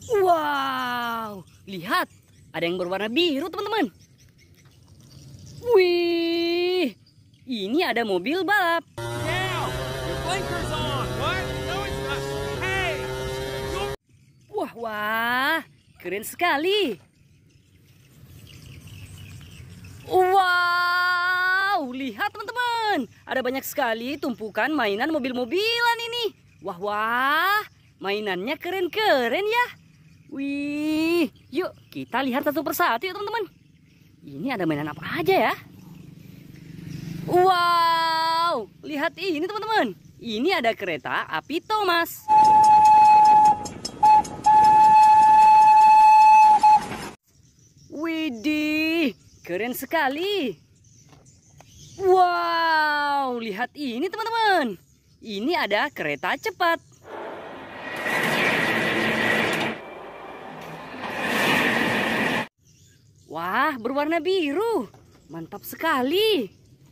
Wow, lihat, ada yang berwarna biru, teman-teman. Wih, ini ada mobil balap. Now, your blinker's on. What? No, it's not. Hey! Wah, keren sekali. Wow, lihat teman-teman, ada banyak sekali tumpukan mainan mobil-mobilan ini. Wah, mainannya keren-keren ya. Wih, yuk kita lihat satu persatu ya teman-teman. Ini ada mainan apa aja ya? Wow, lihat ini teman-teman. Ini ada kereta api Thomas. Widih, keren sekali. Wow, lihat ini teman-teman. Ini ada kereta cepat. Wah, berwarna biru. Mantap sekali.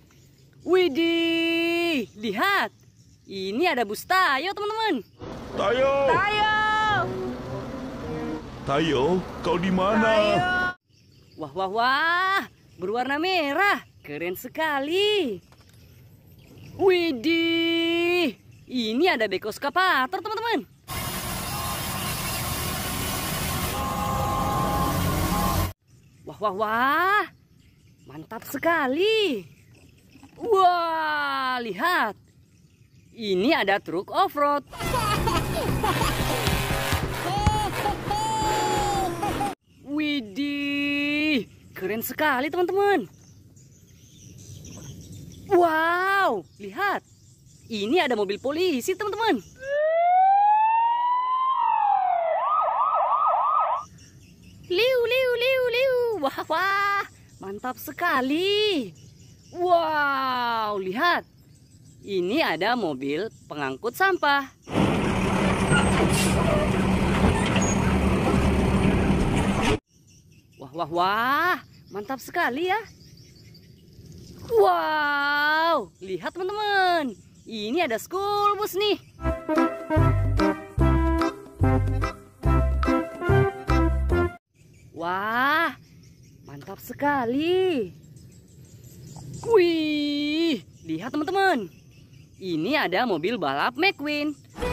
Widih, lihat. Ini ada bus Tayo, teman-teman. Tayo! Tayo! Tayo, kau di mana? Wah, berwarna merah. Keren sekali. Widih, ini ada beko eskapator, teman-teman. Wah, mantap sekali. Wah, lihat. Ini ada truk off-road. Widih, keren sekali teman-teman. Wow, lihat. Ini ada mobil polisi teman-teman. Liu. Wah, mantap sekali. Wow, lihat. Ini ada mobil pengangkut sampah. Wah, mantap sekali ya. Wow, lihat teman-teman. Ini ada school bus nih. Wah, mantap sekali. Wih, lihat teman-teman. Ini ada mobil balap McQueen.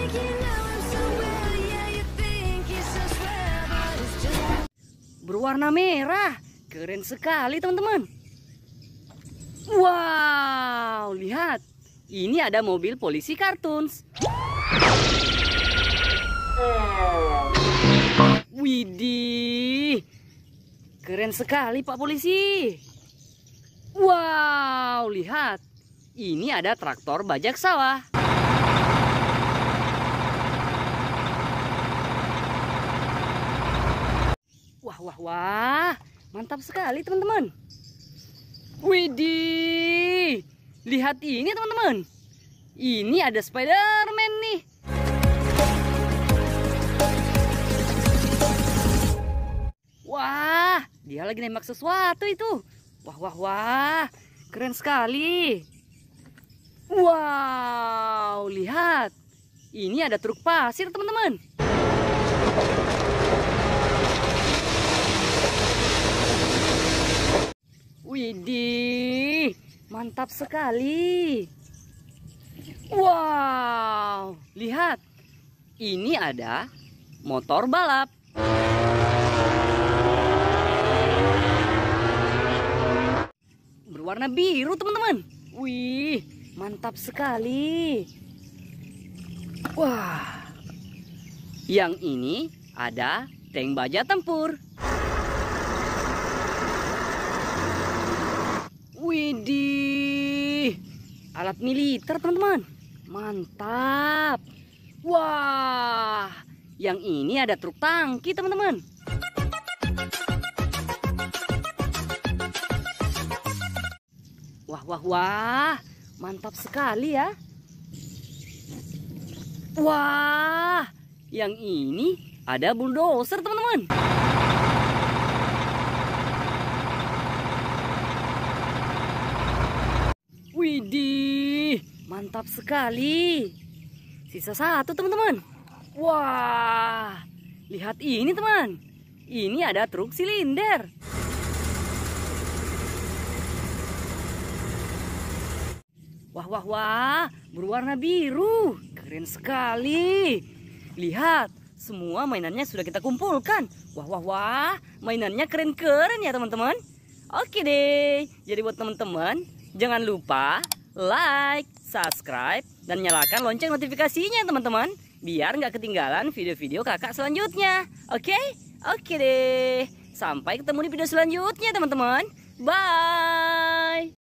Berwarna merah. Keren sekali teman-teman. Wow, lihat. Ini ada mobil polisi kartuns. Widih, keren sekali Pak Polisi. Wow, lihat. Ini ada traktor bajak sawah. Wah, mantap sekali teman-teman. Widih, lihat ini teman-teman. Ini ada Spider-Man nih. Wah, dia lagi nembak sesuatu itu. Wah, keren sekali. Wow, lihat. Ini ada truk pasir teman-teman. Widih, mantap sekali. Wow, lihat. Ini ada motor balap. Berwarna biru teman-teman. Wih, mantap sekali. Wah, yang ini ada tank baja tempur. Widih, alat militer teman-teman. Mantap. Wah, yang ini ada truk tangki teman-teman. Wah, mantap sekali ya. Wah, yang ini ada bulldozer teman-teman. Widih, mantap sekali. Sisa satu teman-teman. Wah, Lihat ini teman. Ini ada truk silinder. Wah, wah, wah, berwarna biru. Keren sekali. Lihat, semua mainannya sudah kita kumpulkan. Wah, wah, wah, mainannya keren-keren ya teman-teman. Oke deh, jadi buat teman-teman, jangan lupa like, subscribe, dan nyalakan lonceng notifikasinya teman-teman. Biar nggak ketinggalan video-video kakak selanjutnya. Oke? Oke deh. Sampai ketemu di video selanjutnya teman-teman. Bye.